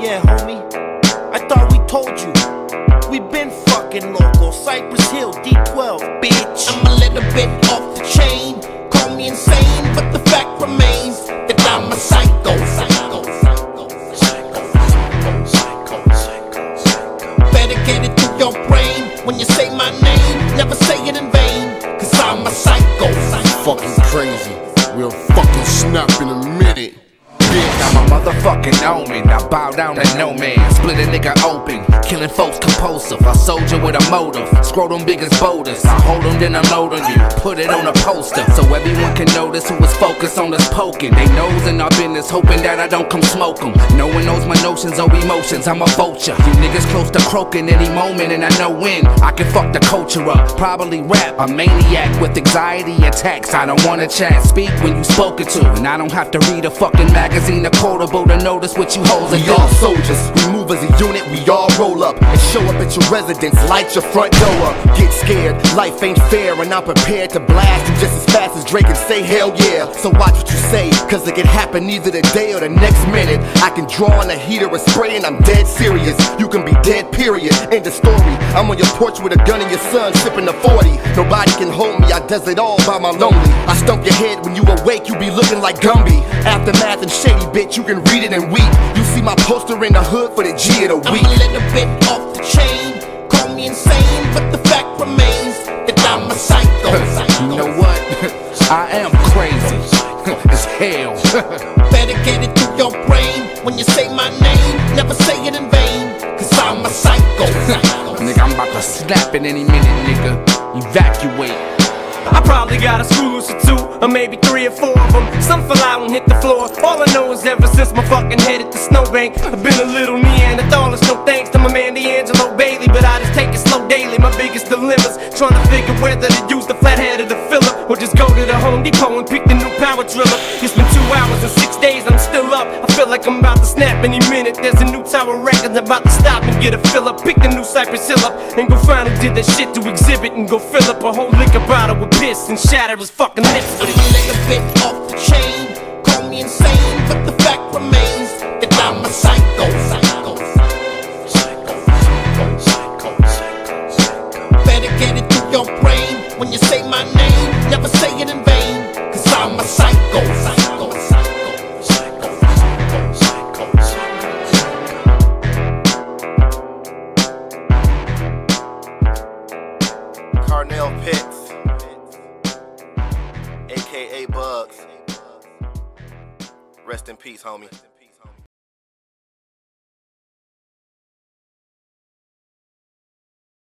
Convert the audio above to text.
Yeah, homie, I thought we told you. We been fucking local, Cypress Hill, D12, bitch. I'm a little bit off the chain, call me insane, but the fact remains that I'm a psycho. Better get it through your brain when you say my name, never say it in vain, cause I'm a psycho. Fucking crazy, we'll fucking snap in a minute. I'm a motherfucking omen. I bow down to no man. Split a nigga open. Killing folks compulsive. A soldier with a motive. Scrotum big as boulders. I hold them, then unload on you. Put it on a poster so everyone can notice who is focused on us poking. They nose in our business, hoping that I don't come smoke them. No one knows my notions or emotions. I'm a vulture. You niggas close to croaking any moment, and I know when I can fuck the culture up. Probably rap. A maniac with anxiety attacks. I don't wanna chat. Speak when you spoken to, and I don't have to read a fucking magazine or quotable to notice what you hoes are We all soldiers, we move as a unit, we all roll up and show up at your residence, light your front door up. Get scared, life ain't fair, and I'm prepared to blast you just as fast as Drake and say hell yeah. So watch what you say, cause it can happen either today or the next minute. I can draw on a heater or spray and I'm dead serious. You can be dead, period, end of story. I'm on your porch with a gun and your son sipping the 40. Nobody can hold me, I does it all by my lonely. I stump your head when you awake, you be looking like Gumby. Aftermath and shady bitch, you can read it and weep. You see my poster in the hood for the G of the week. I'm a little bit off the chain, call me insane, but the fact remains that I'm a psycho. You know what? I am crazy as hell. Better get it through your brain when you say my name, never say it in vain, cause I'm a psycho. Nigga, I'm about to snap in any minute, nigga. Evacuate. I probably got a screw loose or two, or maybe 3 or 4 of them. Some fell out and hit the floor. All I know is ever since my fucking head hit the snowbank, I've been a little Neanderthal. No thanks to my man D'Angelo Bailey, but I just take it slow daily. My biggest dilemmas, trying to figure whether to use the flathead or the filler, or just go to the Home Depot and pick the new power driller. It's been 2 hours and 6 days, I'm still up. I feel like I'm about to snap any minute. There's a new Tower Records about to stop and get a fill up. Pick the new Cypress Hill up and go find who did that shit to exhibit, and go fill up a whole liquor bottle with piss and shatter his fucking lips with it. I'm a little bit off the chain, call me insane, but the fact remains that I'm a psycho. Better get it through your brain when you say my name, never say it in vain, cause I'm a psycho. Carnell Pitts, aka Bugs. Rest in peace, homie.